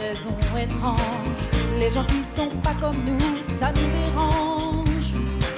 raison étrange, les gens qui sont pas comme nous, ça nous dérange.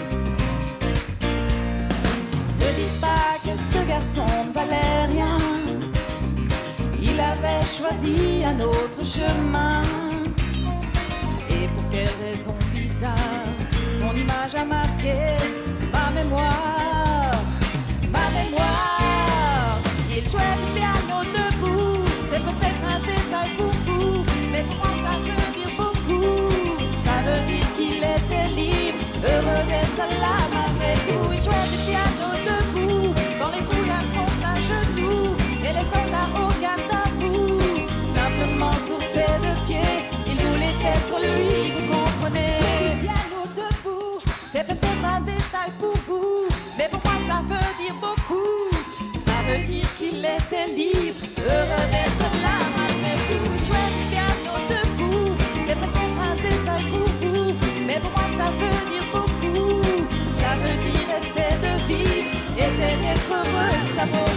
Ne dites pas que ce garçon ne valait rien, il avait choisi un autre chemin. Et pour quelle raison bizarre, son image a marqué ma mémoire. Ma mémoire, il jouait du piano debout, c'est peut-être un détail pour vous, mais pour moi ça veut dire beaucoup. Ça veut dire qu'il était libre, heureux d'être là malgré tout. Il jouait du piano debout, dans les trouillards sont à genoux, et les soldats au garde à vous. Simplement sur ses deux pieds, il voulait être lui, vous comprenez. Jouer du piano debout, c'est peut-être un détail pour vous, mais pour moi ça veut dire beaucoup. Ça veut dire qu'il était libre, heureux d'être là malgré tout. Il jouait du piano debout, c'est peut-être un détail pour vous, mais pour moi ça veut dire beaucoup. Ça veut dire essayer de vivre, essayer d'être heureux, ça vaut